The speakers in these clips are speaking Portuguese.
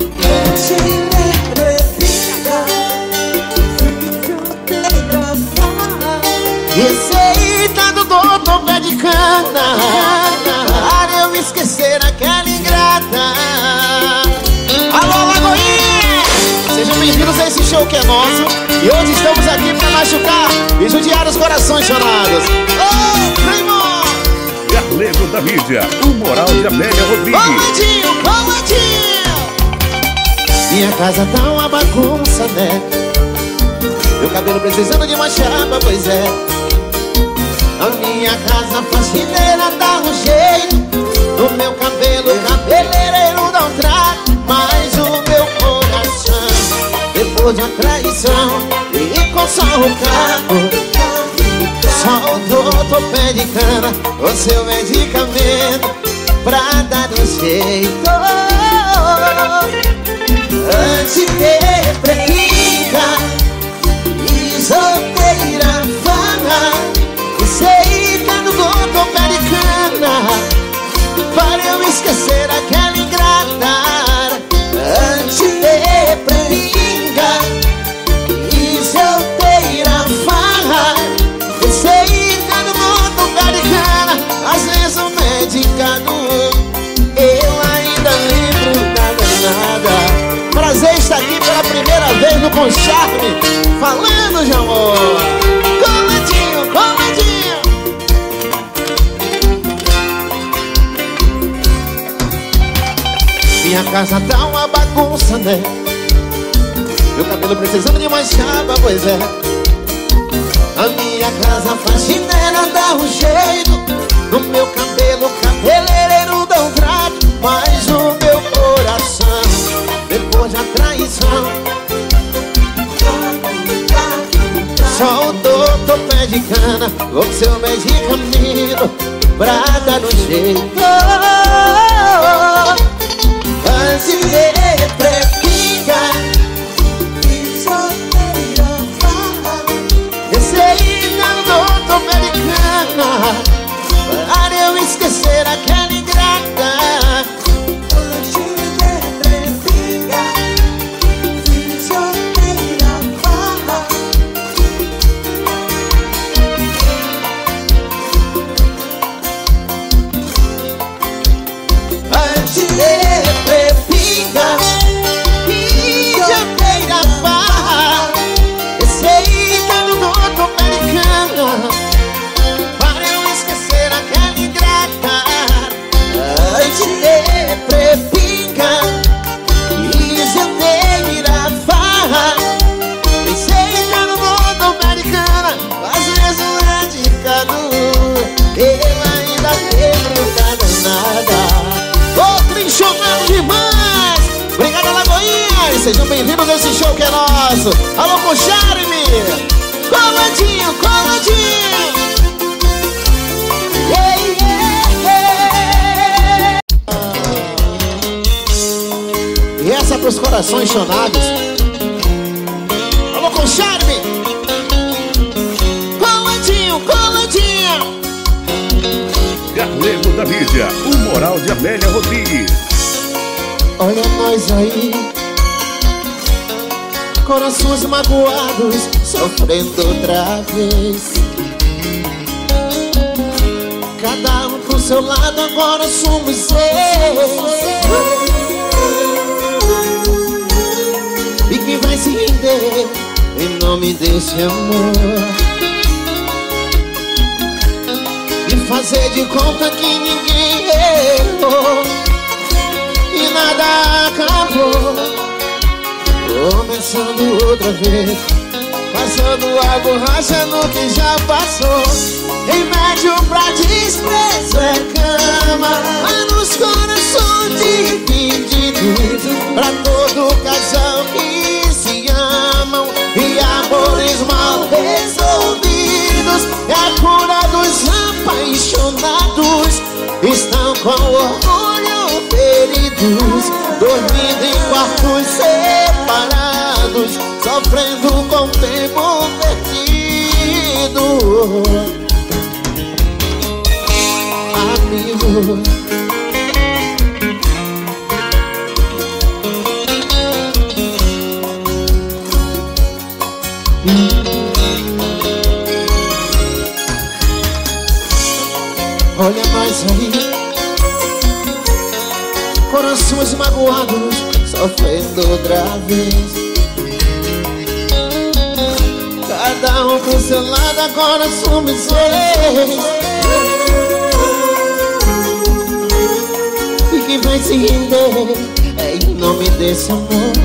Receita do doutor pé de cana para eu esquecer aquela ingrata. Alô, Lagoinha! Sejam bem-vindos a esse show que é nosso. E hoje estamos aqui para machucar e judiar os corações chorados. Ô, primo! Galego da mídia, o moral de Amélia Rodrigues. Coladinho, coladinho! Minha casa tá uma bagunça, né? Meu cabelo precisando de uma chapa, pois é. A minha casa faxineira dá um jeito. No meu cabelo, cabeleireiro dá um trato. Mas o meu coração, depois de uma traição e com só o carro, só o doutor pé de cana, o seu medicamento pra dar um jeito. Antidepressiva e solteira fana, receita do doutor pé de cana para eu esquecer aquela ingrata. Antidepressiva e solteira fana, receita do doutor pé de cana. Às vezes o medicado eu ainda lembro da danada. Prazer estar aqui pela primeira vez no Com Charme, falando de amor. Coladinho, coladinho. Minha casa tá uma bagunça, né? Meu cabelo precisando de uma chapa, pois é. A minha casa faxineira dá um jeito. No meu cabelo, cabeleireiro dá um trato. Mas o meu coração, depois da traição, só o doutor pé de cana, o seu medicamento pra dar um jeito. Antidepressiva e solteira fala, receita do doutor pé de cana para eu esquecer aquela ingrata. Antidepressiva e solteira fala, receita do doutor pé de cana para eu esquecer aquela ingrata. Antidepressiva e solteira fala, receita do doutor pé de cana. Às vezes o medicado eu ainda lembro da danada. Trinchonado demais! Obrigado, Lagoinha! E sejam bem-vindos a esse show que é nosso. Alô, Com Charme! Coladinho, coladinho! Yeah, yeah, yeah. E essa pros corações chonados. Alô, Com Charme! Coladinho, coladinho! Galego da mídia, o moral de Amélia Rodrigues. Olha nós aí, corações magoados, sofrendo outra vez. Cada um pro seu lado, agora somos seis. E quem vai se render em nome desse amor? E fazer de conta que ninguém errou e nada acabou, começando outra vez, passando a borracha no que já passou. Remédio pra desprezo é cama, mas nos corações divididos, pra todo casal que se amam e amores mal resolvidos. É a cura dos apaixonados, estão com orgulho feridos, dormindo em quartos separados, sofrendo com o tempo perdido. Amigo, magoados, sofrendo outra vez. Cada um pro seu lado, agora somos seis. E quem vai se render é em nome desse amor.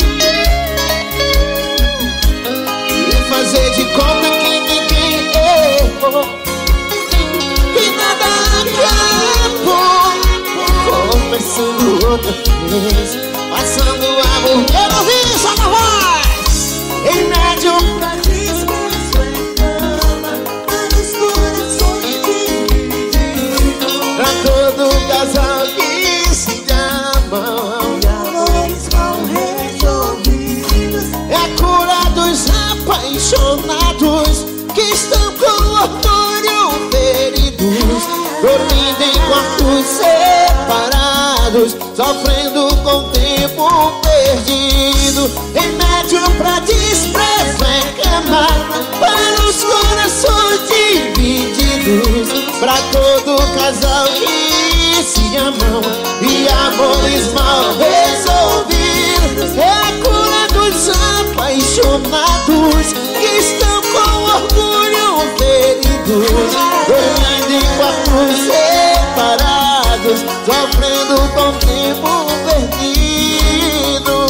E fazer de conta que ninguém errou, que nada acabou. Começando outra vez, passando amor. Eu não vi só na voz. Em médio pra descanso é cama, para os corações divididos. Pra todo casal que se amam, e amores mal resolvidos. É a cura dos apaixonados que estão com orgulho feridos, dormindo em quartos separados, sofrendo com o tempo perdido. Remédio pra desprezo é cama, para os corações divididos. Pra todo casal que se amam e amores mal resolvidos. É a cura dos apaixonados que estão com orgulho feridos, dormindo em quartos separados, sofrendo com o tempo perdido.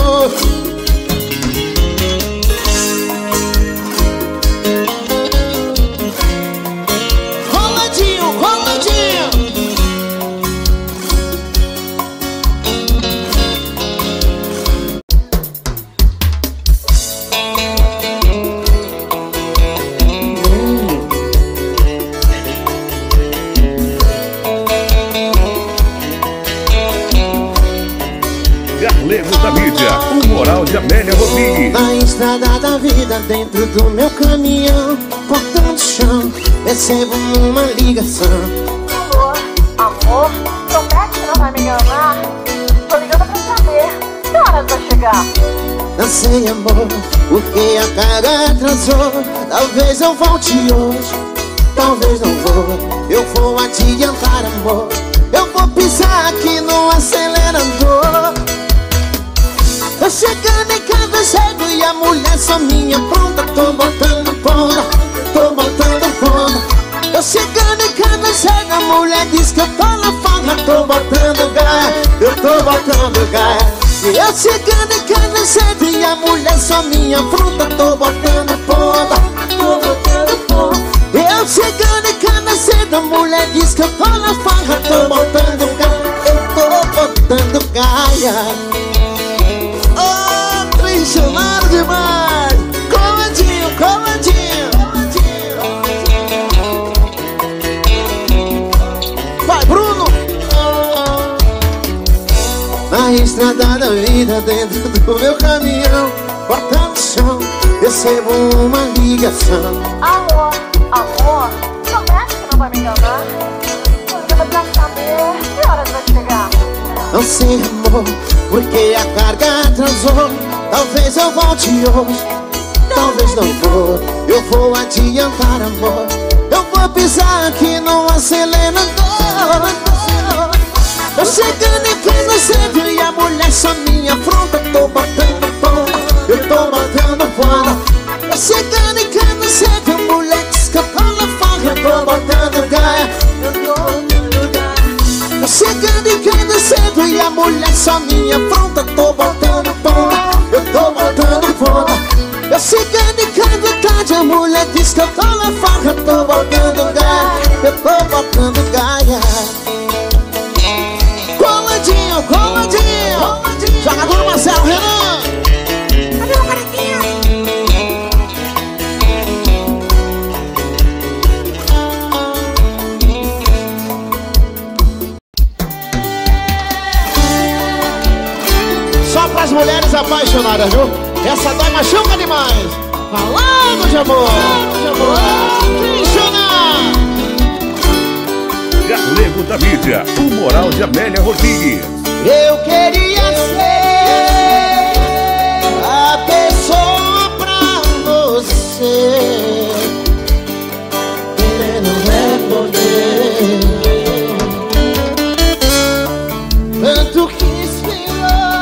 Rolandinho, Rolandinho. Galego da Mídia, o moral de Amélia Rodrigues. Na estrada da vida, dentro do meu caminhão, cortando o chão, recebo uma ligação. Alô, amor, promete que não vai me enganar? Tô ligando pra saber, que horas vai chegar? Não sei, amor, porque a carga atrasou. Talvez eu volte hoje, talvez não vou. Eu vou adiantar, amor, eu vou pisar aqui no acelerador. Tô chegando em casa cedo e a mulher só minha pronta. Tô botando ponta, tô botando ponta. Tô chegando em casa cedo, a mulher diz que eu tô na farra. Tô botando gaia, eu tô botando gaia. E eu chegando em casa cedo e a mulher só minha pronta. Tô botando ponta, tô botando ponta. Eu chegando em casa cedo, a mulher diz que eu tô na farra. Tô botando gaia, eu tô botando gaia. Traicionado demais. Comandinho, comandinho. Vai, Bruno. Na estrada da vida, dentro do meu caminhão, cortando o chão, recebo uma ligação. Alô, amor, promete que não vai me enganar? Tô ligando pra saber, que horas vai chegar? Não sei, amor, porque a carga atrasou. Talvez eu volte hoje, talvez não vou. Eu vou adiantar, amor, eu vou pisar aqui no acelerador. Tô chegando em casa cedo e a mulher só me afronta. Tô botando ponta, eu tô botando ponta. Tô chegando em casa cedo, a mulher diz que eu tô na farra. Eu tô botando gaia, eu tô botando gaia. Tô chegando em casa cedo e a mulher só me afronta. Tô botando ponta, eu tô botando ponta. Eu chegando em casa tarde, a mulher diz que eu tô na farra. Eu tô botando gaia, eu tô botando gaia. Coladinho, coladinho. Jogador Marcelo Renan. Cadê o carequinha? Só pras mulheres apaixonadas, viu? Essa dói machuca demais. Falando de amor, de amor. Galego da Mídia, o moral de Amélia Rodrigues. Eu queria ser a pessoa pra você. Querer não é poder. Tanto que esperou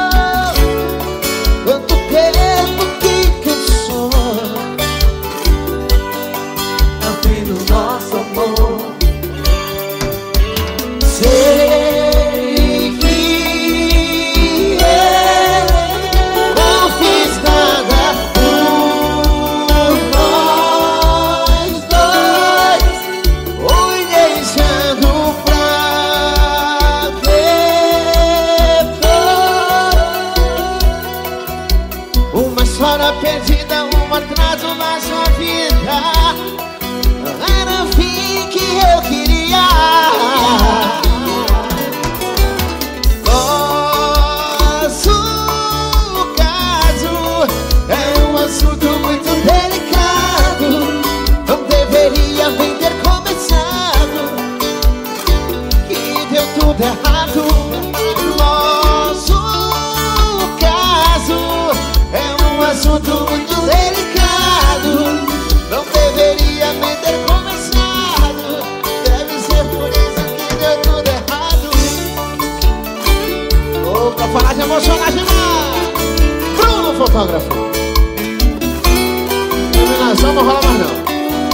história perdida, um atraso na sua vida. Era o fim que eu queria. Nosso caso é um assunto muito delicado. Não deveria nem ter começado, que deu tudo errado. Nosso caso é um assunto muito delicado. Não deveria nem ter começado. Deve ser por isso que deu tudo errado. Ô, pra falar de emocionar demais, Bruno, fotógrafo. Iluminação não rola mais não.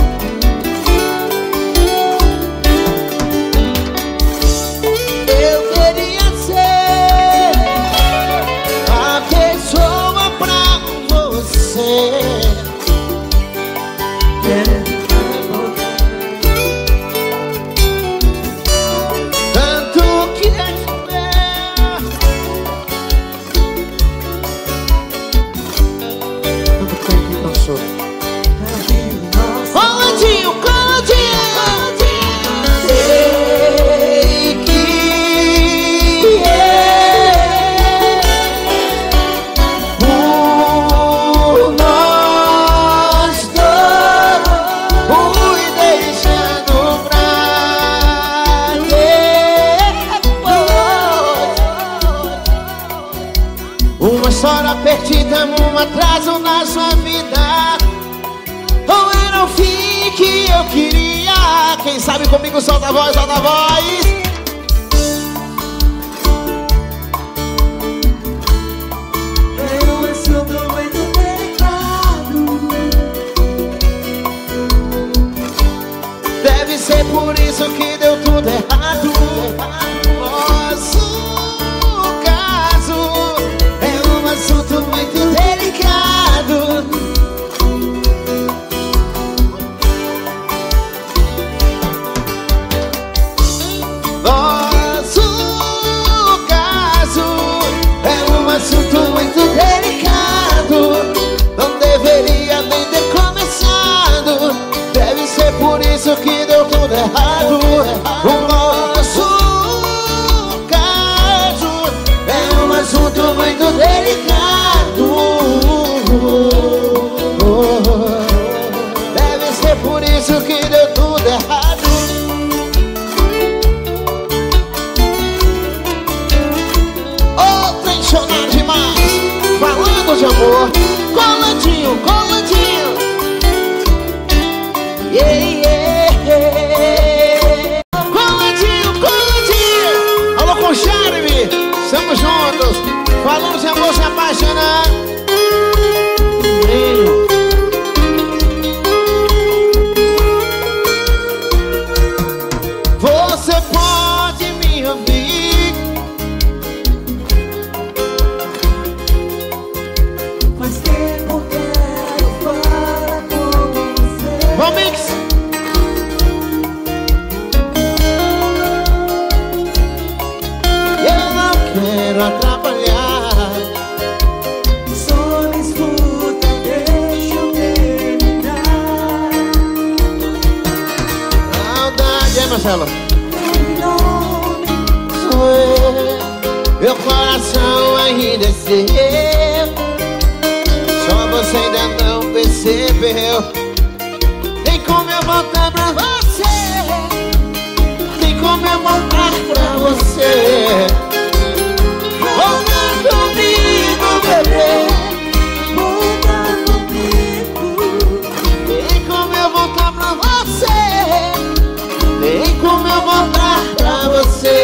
Eu queria ser a pessoa pra você. Tanto que é tanto tempo que cansou. Coladinho, coladinho. Sei que por nós dois fui deixando pra depois. Uma história perdida, um atraso na sua vida. Ou era o fim que eu queria. Quem sabe comigo, solta a voz, solta a voz. É um assunto muito delicado. Deve ser por isso que deu tudo errado. Nosso caso é um assunto muito delicado. Nosso caso é um assunto muito delicado. Não deveria nem ter começado. Deve ser por isso que deu tudo errado. O nosso caso é um assunto muito delicado. Deve ser por isso que deu tudo errado. Apaixonado demais, falando de amor. Coladinho, coladinho. Yeah, yeah. Coladinho, coladinho. Alô, com Jeremy, estamos juntos. Falando de amor, se apaixonar. Você pode me ouvir. Faz tempo quero falar com você. Bom mix. Eu não quero atrapalhar. Só me escuta, deixa eu terminar. Saudade, hein, Marcelo? Meu nome Sou eu. Meu coração ainda é seu. Só você ainda não percebeu. Tem como eu voltar pra você. Tem como eu voltar pra você. Volta comigo, bebê. volta comigo. Tem como eu voltar pra você. Tem como eu voltar pra você.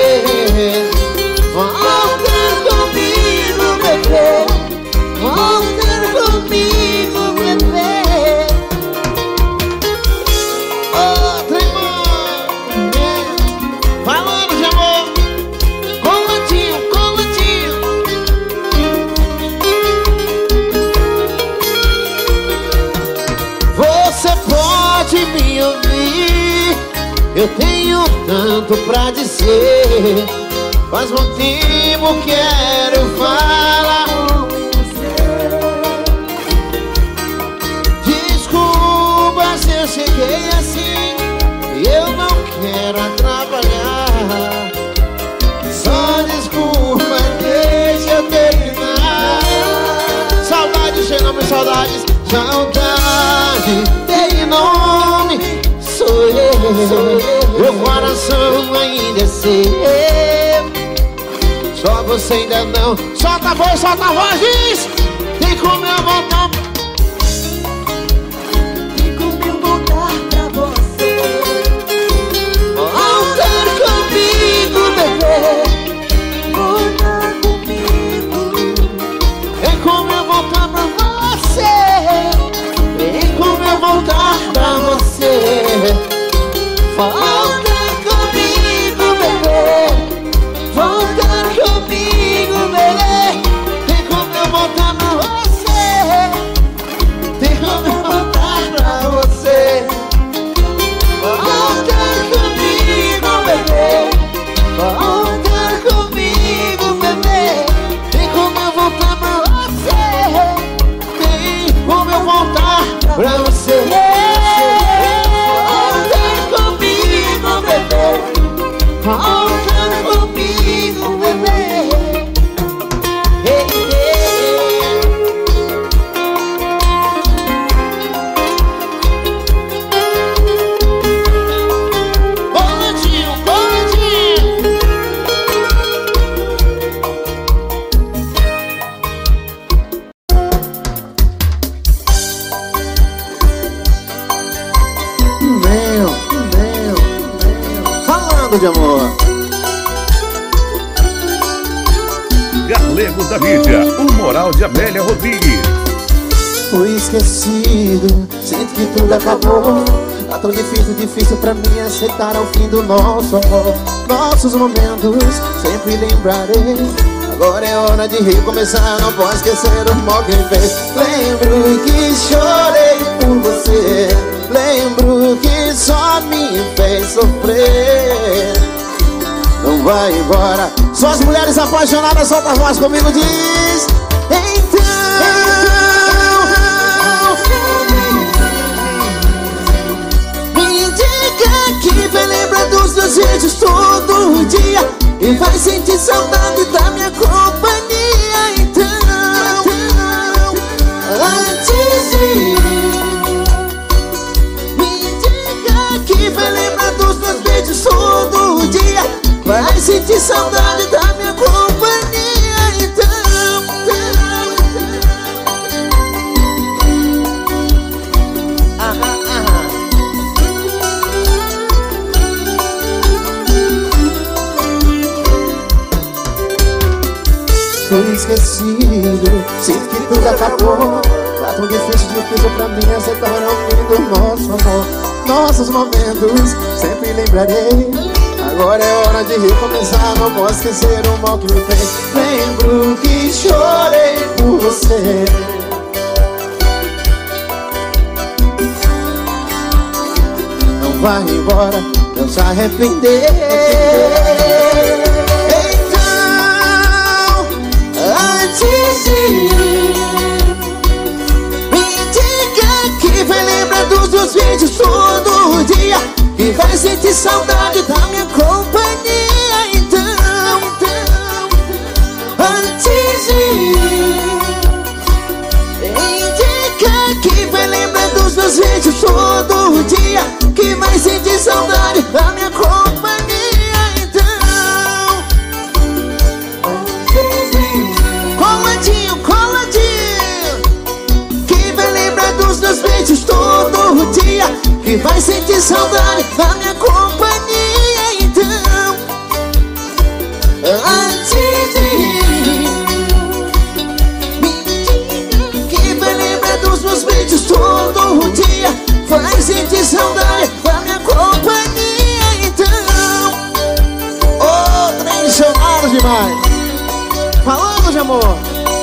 Volta comigo, bebê. Volta comigo, bebê. Outra irmã, falando de amor. Coladinho, coladinho. Você pode me ouvir. Eu tenho tanto pra dizer. Faz um tempo quero falar. Deixei nome saudades. Saudade tem nome, sou eu. Meu coração ainda é seu. Só você ainda não. Solta a voz, diz. Tem como eu voltar. Tem como eu voltar pra você. Voltar comigo, bebê. Voltar comigo. Tem como eu voltar pra você. Tem como eu voltar pra você. Voltar comigo, bebê. Voltar comigo, bebê. Tem como eu voltar pra você. Tem como eu voltar pra você. Voltar comigo, bebê. Voltar comigo, bebê. Tem como eu voltar pra você. Tem como eu voltar pra você. Voltar comigo, bebê. Voltar comigo, bebê. Hey, hey. Boladinho. Falando de amor. Galego da mídia, o moral de Amélia Rodrigues. Fui esquecido, sinto que tudo acabou. Tá tão difícil pra mim aceitar ao fim do nosso amor. Nossos momentos sempre lembrarei. Agora é hora de recomeçar, não posso esquecer o mal que me fez. Lembro que chorei por você. Lembro que só me fez sofrer. Não vai embora. Só as mulheres apaixonadas, solta a voz comigo, diz. Então me diga que vai lembrar dos meus vídeos todo dia e vai sentir saudade da minha companhia. Então, antes de ir, me diga que vai lembrar dos meus vídeos todo dia. Vai sentir saudade da minha companhia. Então, fui esquecido, sinto que tudo acabou. Tá tão difícil pra mim aceitar ao fim do nosso amor. Nossos momentos sempre lembrarei. Agora é hora de recomeçar, não posso esquecer o mal que me fez. Lembro que chorei por você. Não vai embora, não se arrepender. Então, antes de ir, me diga que vai lembrar dos meus vídeos todo dia e vai sentir saudade da minha companhia. Então, antes de ir, indica que vai lembrar dos meus vídeos todo dia, que vai sentir saudade da minha companhia. Então, coladinho, que vai lembrar dos meus vídeos todo dia, que vai sentir saudade da minha companhia. Então, antes de ir, me diga que vai lembrar dos meus vídeos todo dia, vai sentir saudade da minha companhia. Então, oh, três chamados demais. Falando de amor.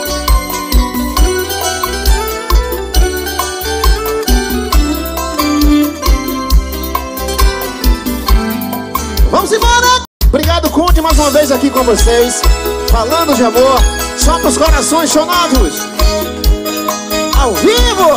Vamos embora! Obrigado, Conde, mais uma vez aqui com vocês. Falando de amor, só pros corações chonados. Ao vivo!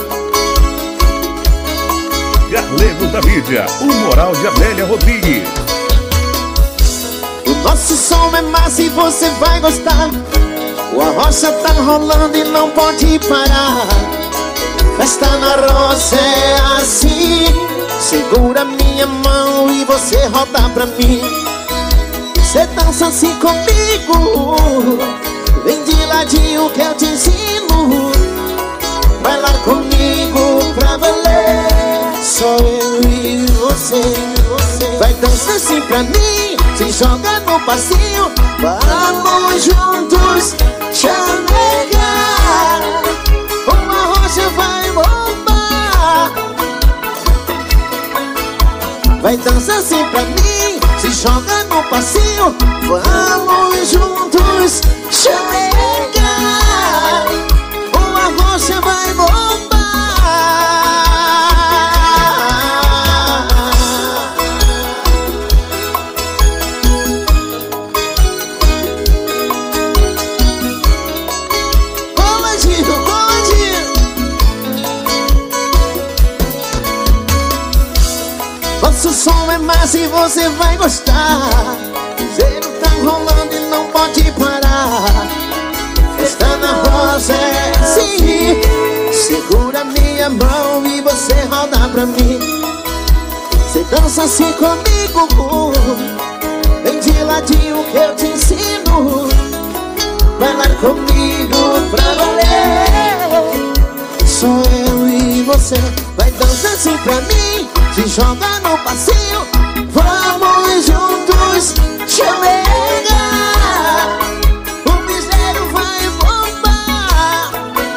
Galego da mídia, o moral de Amélia Rodrigues. O nosso som é massa e você vai gostar. O arrocha tá rolando e não pode parar. Festa na roça é assim. Segura minha mão e você roda pra mim. Cê dança assim comigo. Vem de ladinho que eu te ensino. Vai lá comigo pra valer. Só eu e você. Vai dançar assim pra mim. Se joga no passinho. Vamos juntos chamegar. Uma rocha vai bombar. Vai dançar assim pra mim. Se joga no passinho. Vamos juntos chamegar. Uma rocha vai bombar. Nosso som é massa e você vai gostar. O zero tá rolando e não pode parar. Festa na roça é assim. Segura minha mão e você roda pra mim. Cê dança assim comigo. Vem de ladinho que eu te ensino. Vai lá comigo pra valer. Só eu e você. Vai dançar assim pra mim. Se joga no passinho. Vamos juntos chamegar. O misério vai bombar.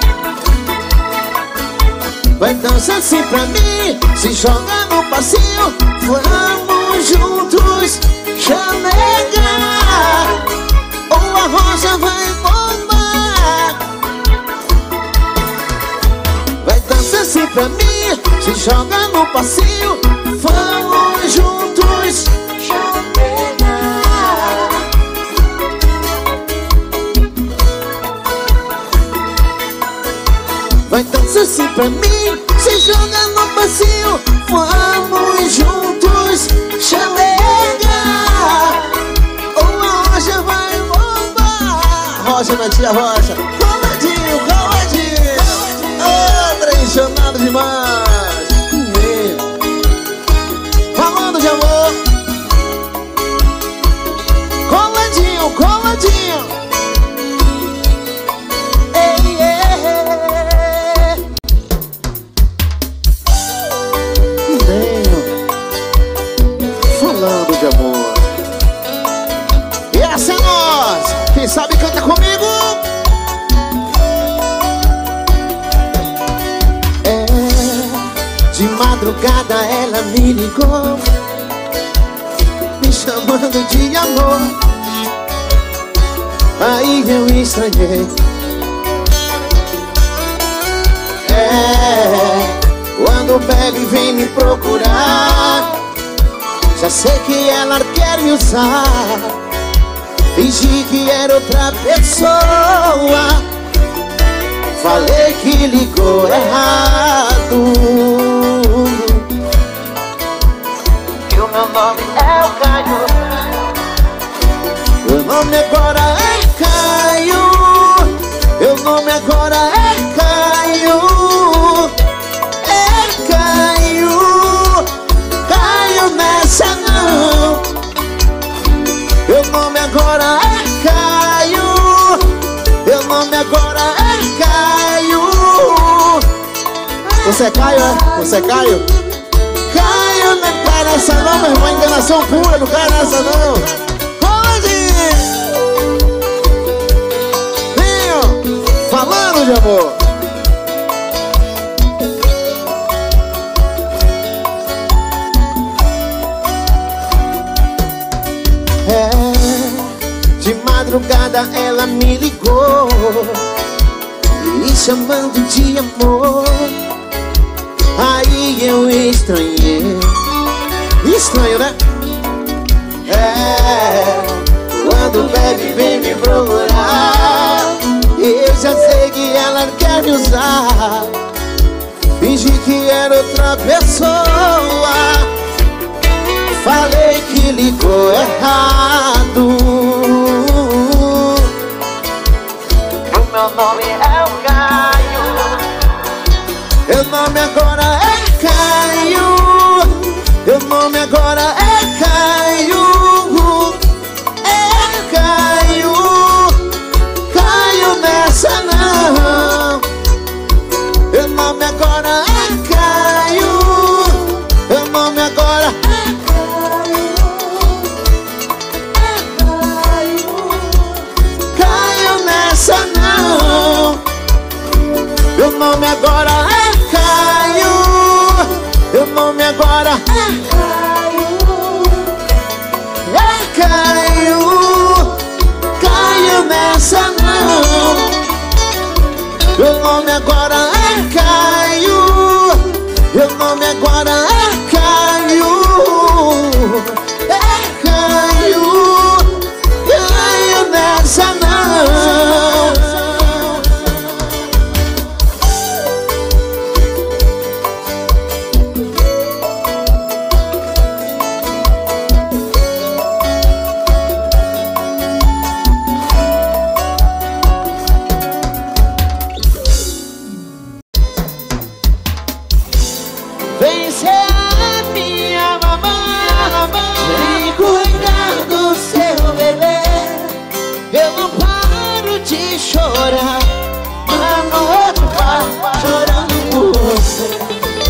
Vai dançar assim pra mim. Se joga no passinho. Vamos juntos chamegar. Ou a rocha vai bombar. Vai dançar assim pra mim. Se joga no passinho. Vamos juntos chamegar. Vai dançar assim pra mim. Se joga no passinho. Vamos juntos chamegar. Uma rocha vai bombar. Rocha na tia Rocha. Coladinho, coladinho. Oh, traicionado demais. Falando de amor. Coladinho, coladinho. Ei, falando de amor. E essa é nós. Quem sabe canta comigo. De madrugada ela me ligou, me chamando de amor. Aí eu estranhei. Quando pega e vem me procurar, já sei que ela quer me usar. Fingi que era outra pessoa. Falei que ligou errado. E o meu nome é o Caio. Meu nome agora é Caio. Meu nome agora é Caio. É Caio. Caio nessa não. Meu nome agora é Caio. Meu nome agora é Caio. Você é Caio, é? Você é Caio? Caio não cai nessa não, meu irmão. Enganação pura, não cai nessa não. Pode! Vinho, falando de amor. De madrugada ela me ligou, me chamando de amor. Aí eu estranhei. Estranho, né? Quando bebe vem me procurar, eu já sei que ela quer me usar. Fingi que era outra pessoa. Falei que ligou errado. Meu nome é o Caio. Meu nome agora é Caio. Meu nome agora é Caio. É Caio. Caio nessa não. Meu nome agora é Caio. Meu nome agora é Caio. Caio nessa não. Meu nome agora é Caio. Meu nome agora é Caio. É Caio. Caio nessa não. Meu nome agora é Caio. Meu nome agora é Caio. É Caio. Caio nessa não. Vem ser a minha mamãe, vem cuidar do seu bebê. Eu não paro de chorar, mas no outro vai chorando por você.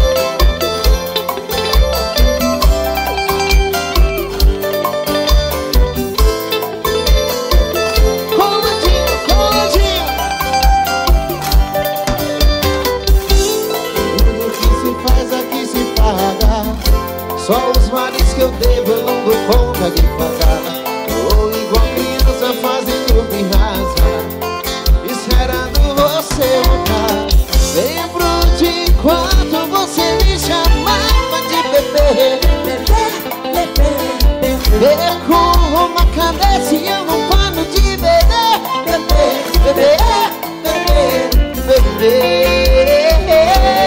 Comandinho, comandinho. Tudo que se faz aqui se paga. Só os males que eu devo eu não dou conta de pagar. Tô igual criança fazendo pirraça, esperando você voltar. Lembro de quando você me chamava de bebê. Bebê com uma cabeça e eu não paro de beber. Bebê, bebê, bebê, bebê.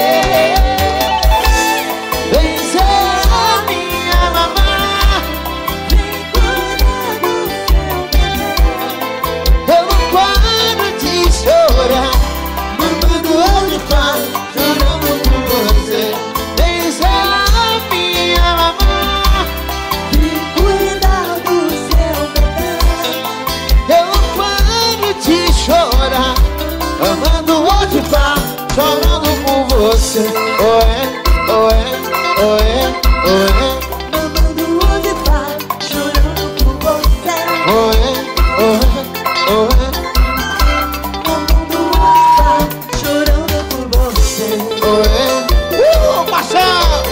Vem ser a minha mamãe, vem cuidar do seu bebê. Eu não paro de chorar, mamando hoje pai, chorando por você. Vem ser a minha mamãe, vem cuidar do seu bebê. Eu não paro de chorar, mamando hoje pai, chorando por você. Oé, oé, oé, oé. Mamando hoje vai, chorando por você. Oé, oé, oé. Mamando hoje vai, chorando por você. Oé. Paixão!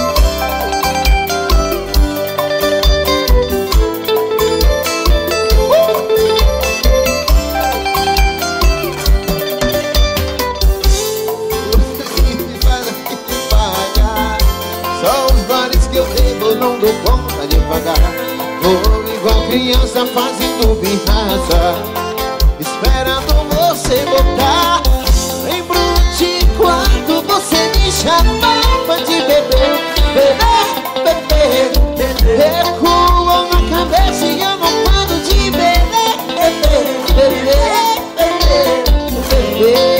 Só os bares que eu devo eu não dou conta de pagar. Vou igual criança fazendo pirraça, esperando você voltar. Lembro de quando você me chamava de bebê. Bebê, bebê, bebê. Recuou na cabeça e eu não paro de beber. Bebê, bebê, bebê, bebê.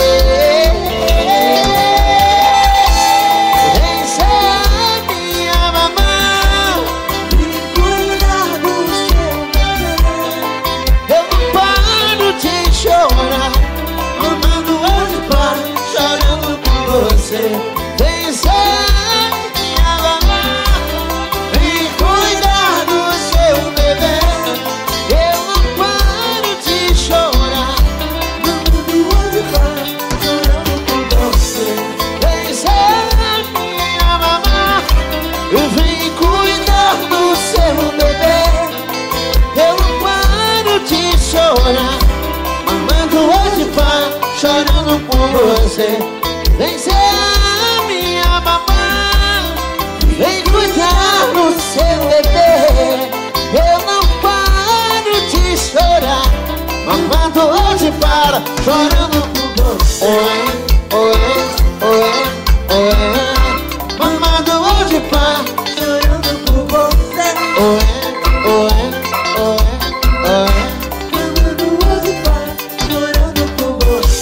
Vem ser minha mamãe, vem cuidar do seu bebê. Eu não paro de chorar, Mamando hoje vai, chorando por você. vem ser minha mamãe, vem cuidar do seu bebê. Eu não paro de chorar, mamando hoje pai, chorando por você. Vem ser a minha mamãe, vem cuidar do seu bebê. Eu não paro de chorar, mamando hoje para, chorando por você. Oé, oé, oé, oé. Mamando hoje para, Chorando por você. oé, oé, oé, oé. Mamando hoje vai, chorando por você.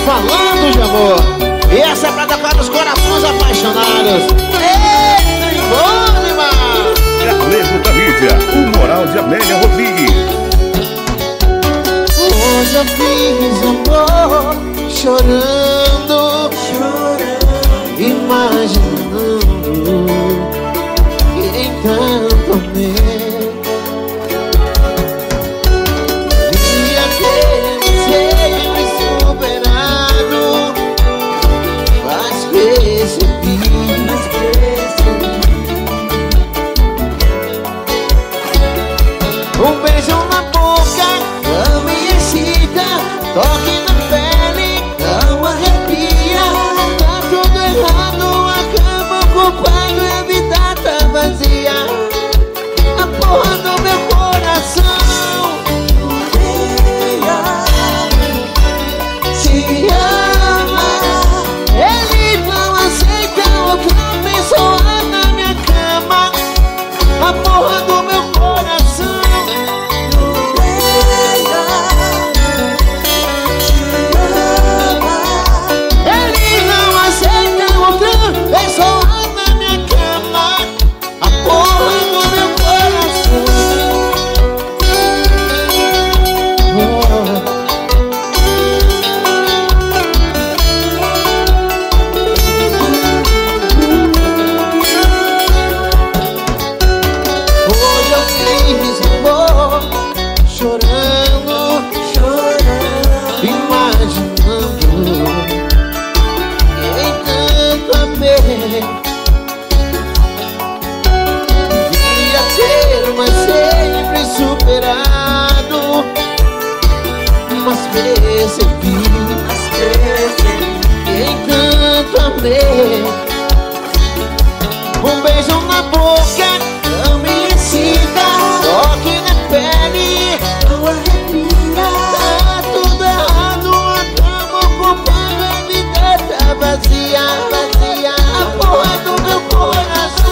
Falando de amor. E essa é pra tocar nos corações apaixonados. Eita, embora, Galego da mídia, o moral de Amélia Rodrigues. hoje eu fiz amor, chorando, imaginando quem tanto amei. E aquele sempre superado, mas percebi. Um beijo na boca não me excita, toque na pele não arrepia. Tá tudo errado, acaba o culpado e a vida tá vazia. A porra do meu coração te ama. Ele não aceita outra pessoa na minha cama. A porra do meu coração superado, mas percebi quem tanto amei. Um beijo na boca não me excita, toque na pele não arrepia. Tá tudo errado, acaba o culpado, a vida tá vazia, vazia. A porra do meu coração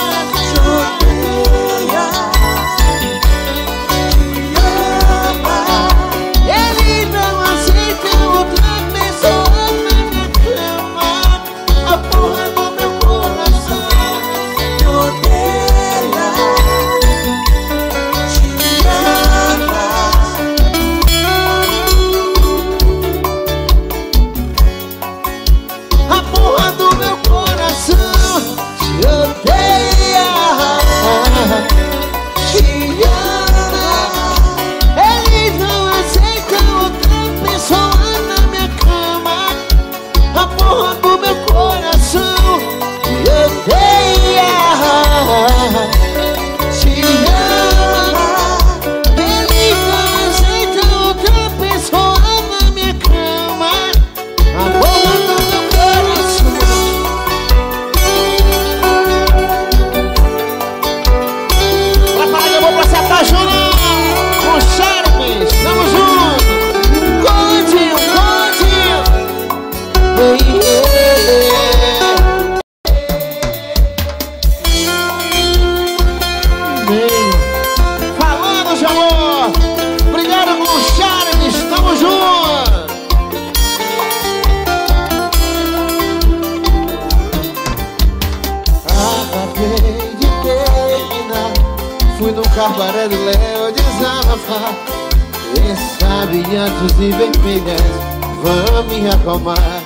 cabaré do Léo desabafar. Quem sabe antes de vermelhas vão me acalmar.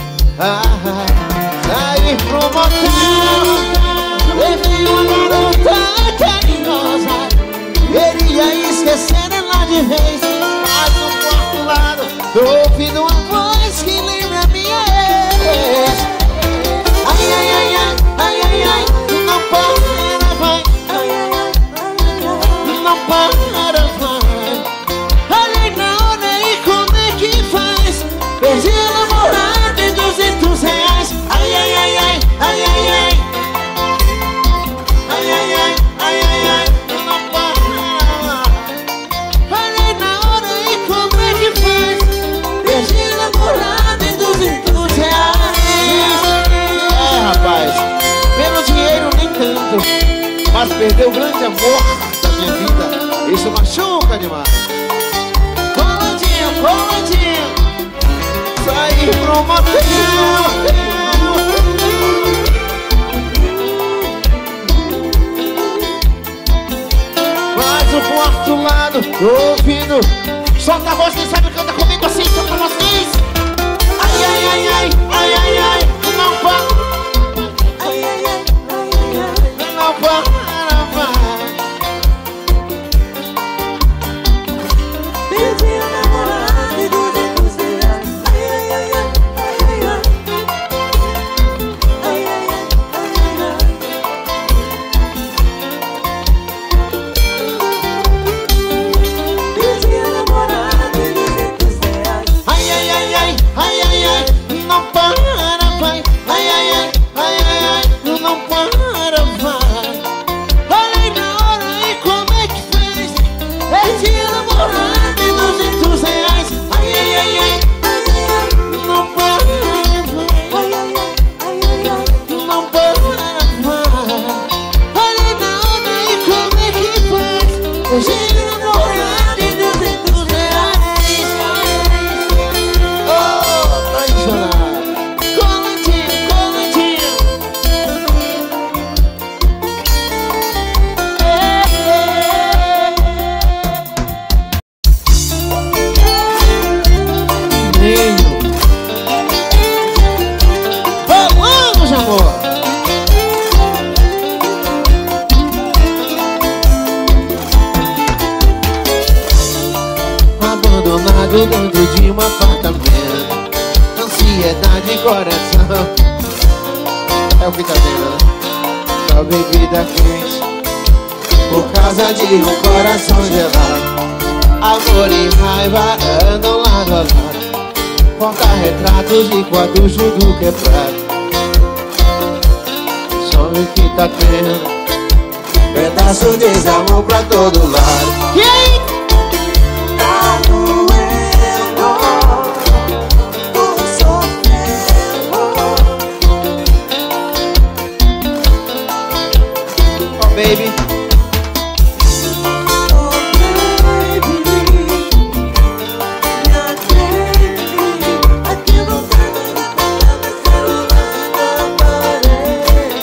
Sair pro motel, levei uma garota carinhosa. Queria esquecer ela de vez, mas no quarto lado tô ouvindo uma voz que lembra minha ex. Ai, ai, ai, ai, ai, ai, ai, não para, vai. Não para, vai. Olha na hora e como é que faz? Perdi a namorada e R$200. Ai, ai, ai, ai, ai, ai, ai. Ai, ai, ai, ai, ai, ai. Não para. Olha na hora e como é que faz? Perdi a namorada e R$200. Rapaz, pelo dinheiro nem tanto, mas perder o grande amor da minha vida, isso machuca demais. Coladinho, coladinho, sai ir pro motel. Mas o quarto lado, tô ouvindo. Solta a voz, quem sabe canta comigo assim, só pra vocês. Ai, ai, ai, ai, ai, ai, ai, não para. Ai, ai, ai, ai, ai, ai. Não para, vai. Perdi a namorada e R$200. Ai, ai, ai, ai, ai, ai, ai. Ai, ai, ai, ai, ai, ai. Perdi a namorada e R$200. Ai, ai, ai, ai, ai, ai, ai, não para, vai. Ai, ai, ai, ai, ai, ai, não para, vai. Olha na hora e como é que fez? Perdi a namorada e R$200. Ai, ai, ai, ai, não para, vai. Ai, ai, ai, ai, ai, ai. Não para, vai. Olha na hora e como é que faz? Perdi a namorada e R$200. Oh, tradicional. Colantinho, colantinho. Menino. Vamos, amor. Abandonado dentro de um apartamento. Ansiedade em coração. É o que tá vendo, né? Só bebida quente por causa de um coração gelado. Amor e raiva andam lado a lado. Porta-retratos de quadros tudo quebrado. Só o que tá tendo pedaço de desamor pra todo lado. E aí? Tá doendo, tô sofrendo. Oh, baby. Oh, baby, me atende. Aqui voltando na bola, meu celular na parede.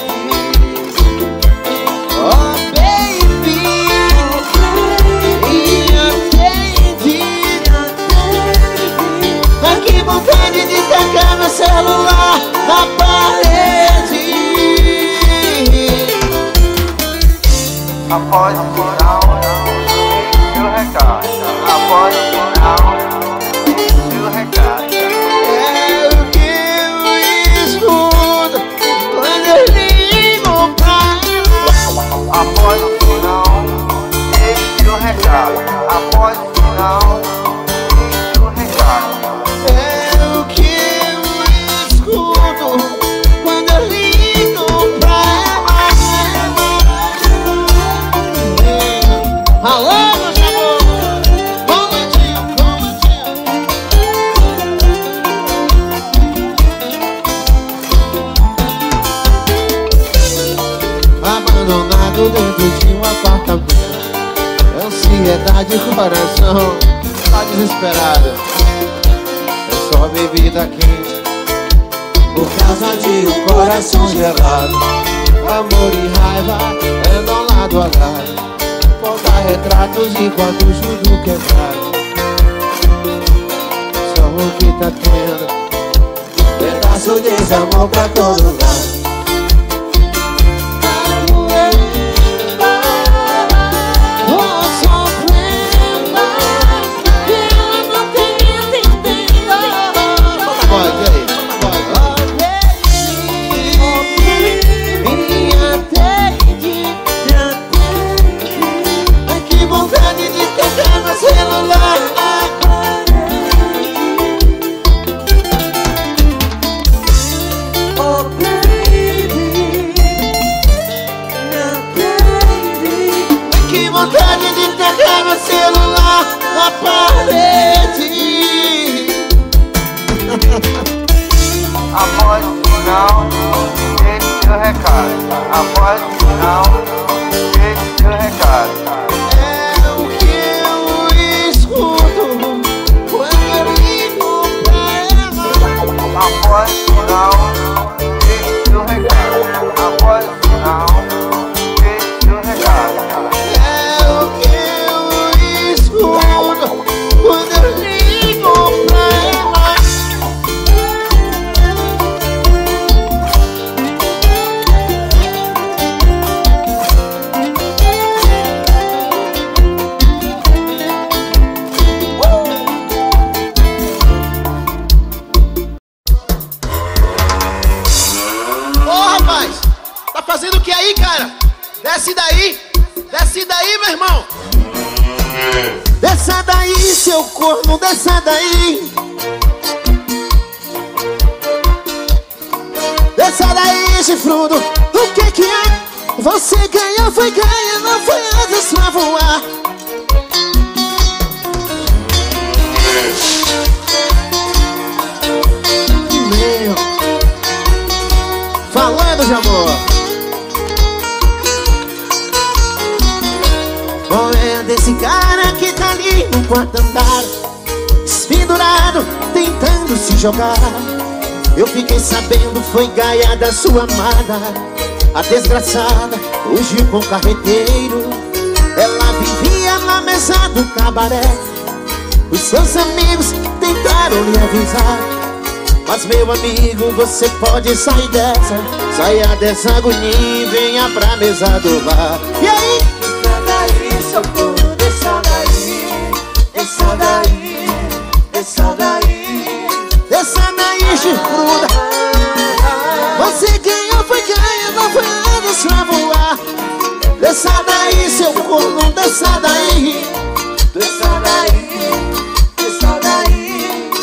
Oh, baby. Me atende. Ai, que vontade de tacar meu celular na parede. Após o final, seu recado. Após o final, seu recado. É o que eu escuto quando eu ligo pra ela. Após o final, seu recado. Após o final, seu recado. É o que eu escuto quando eu ligo pra ela. Alô, meu amor. Colantinho, colantinho. Abandonado dentro de um apartamento. Ansiedade, coração tá desesperado. É só bebida quente por causa de um coração gelado. Amor e raiva andam lado a lado. Porta-retratos e quadros tudo quebrado. Só o que tá tendo pedaço de desamor pra todo lado. Após o final, deixe seu recado. Após o final, deixe seu recado. É o que eu escuto quando eu ligo pra ela. Desce daí, meu irmão. Desça daí, seu corno, desça daí. Desça daí, chifrudo. O que que é? Você ganhou, foi ganha, não foi antes pra voar. Meu, falando de amor. Qual é desse cara que tá ali no quarto andar, pendurado, tentando se jogar? Eu fiquei sabendo, foi gaia da sua amada. A desgraçada fugiu com o carreteiro. Ela vivia na mesa do cabaré. Os seus amigos tentaram lhe avisar, mas meu amigo, você pode sair dessa. Saia dessa agonia e venha pra mesa do bar. E aí? Desça daí, seu corno, desça daí. Desça daí, desça daí. Desça daí, chifruda. Você ganhou, foi ganha, não foi antes pra voar. Desça daí, seu corno, desça daí. Desça daí, desça daí.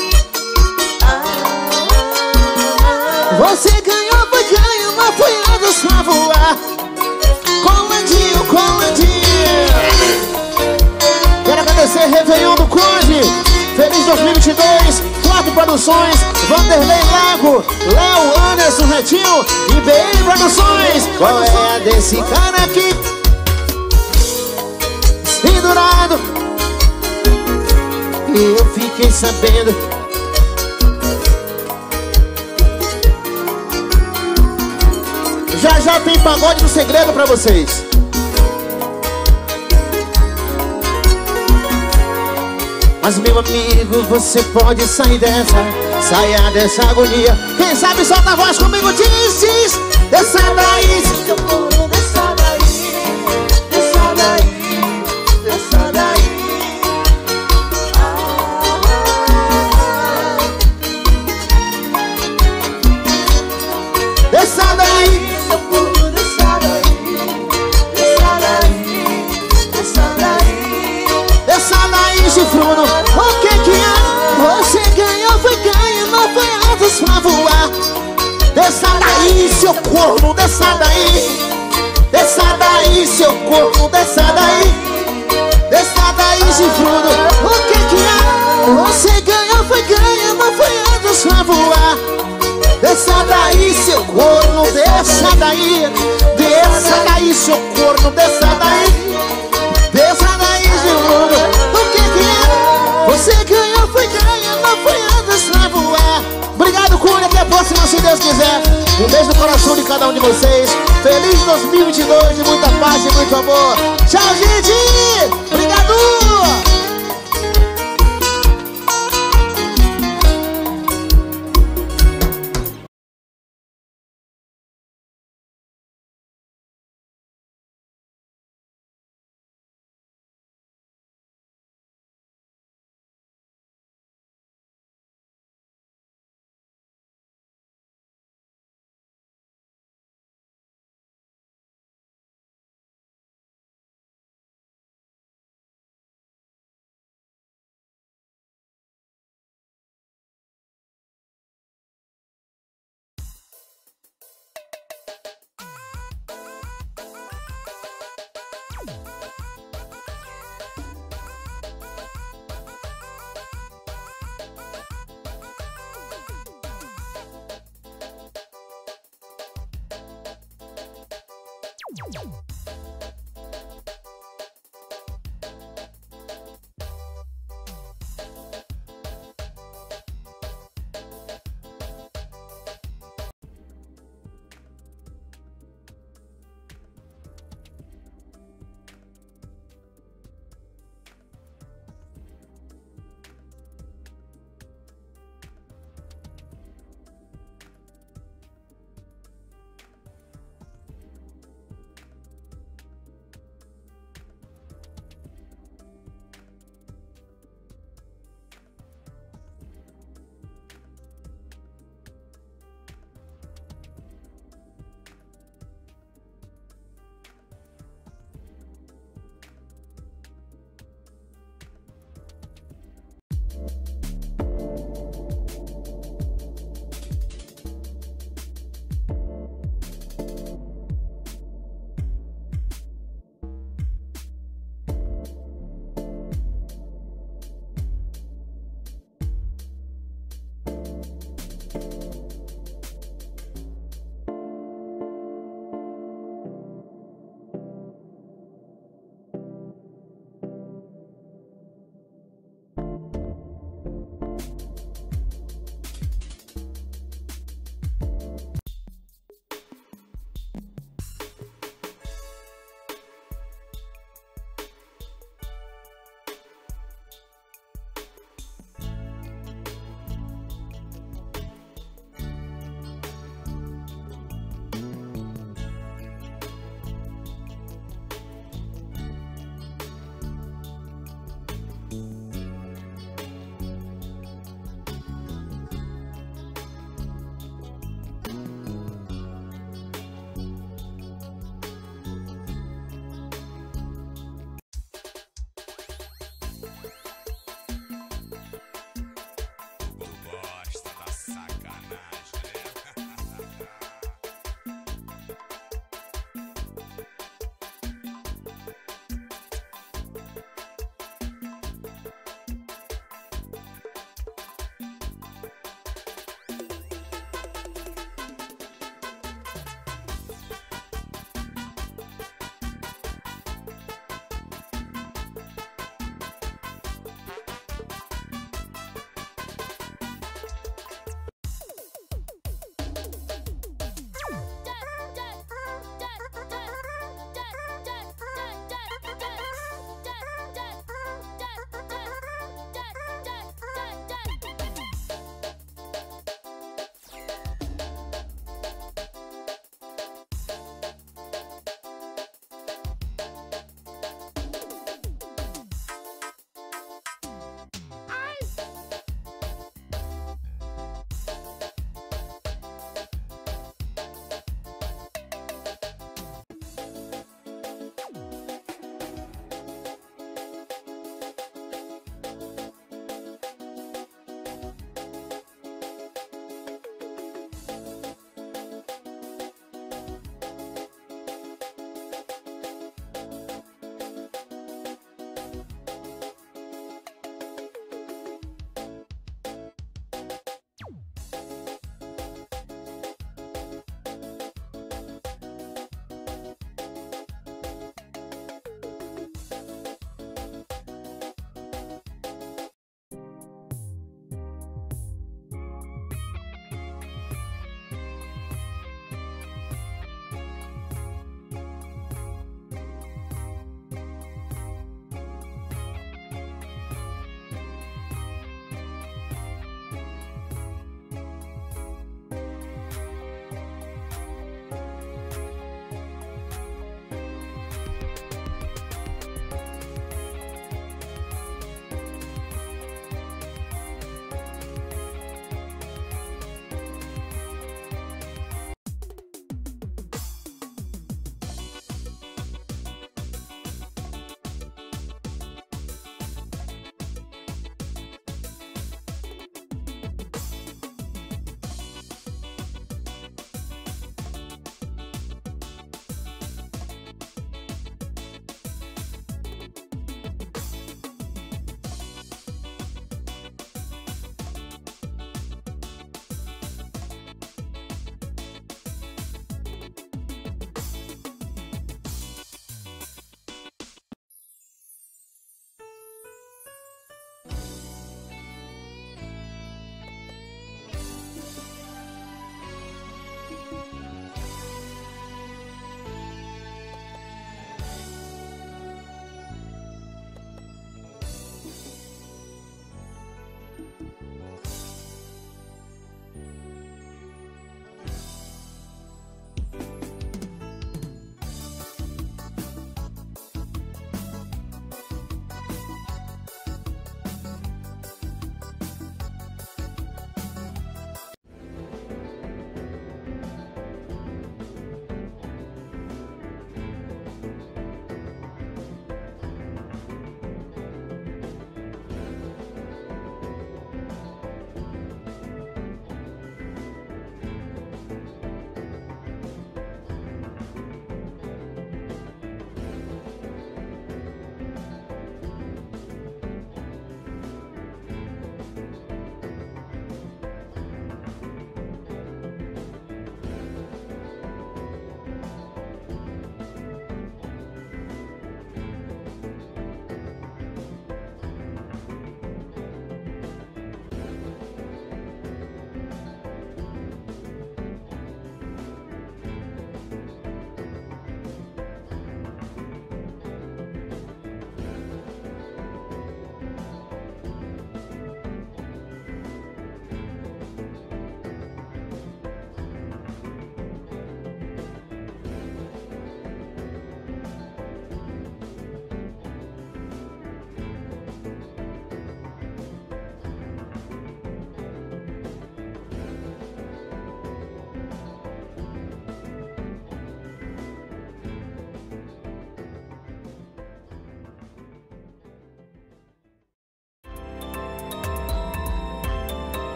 Você ganhou, foi ganha, não foi antes pra voar. Colandinho, colandinho. Quero agradecer Réveillon do Conde. Feliz 2022. Quatro Produções, Vanderlei Lago, Léo, Anderson, Retinho e BM Produções. Qual é a desse cara aqui? Pendurado. E eu fiquei sabendo. Já já tem pagode do segredo pra vocês. Mas meu amigo, você pode sair dessa. Saia dessa agonia. Quem sabe solta a voz comigo, diz, diz. Desça daí, Seu corno, desça daí. Desça daí, desça daí. desça daí. Seu corno, desça daí. Desça daí, desça daí. Desça daí, chifrudo. O que que é? Você ganhou, foi ganha, não foi antes pra voar. Desça daí, seu corno, desça daí. Desça daí, seu corno, desça daí. Desça daí, chifrudo. O que que é? Você ganhou, foi ganha, não foi antes pra voar. Desça daí, seu corno, desça daí. Desça daí, seu corno, desça daí. Desça daí, chifrudo. O que que é? Você ganhou, foi ganha, não foi antes pra voar. Obrigado, Cunha, até a próxima, se Deus quiser. Um beijo no coração de cada um de vocês. Feliz 2022, de muita paz e muito amor. Tchau, gente! Obrigado! Ciao.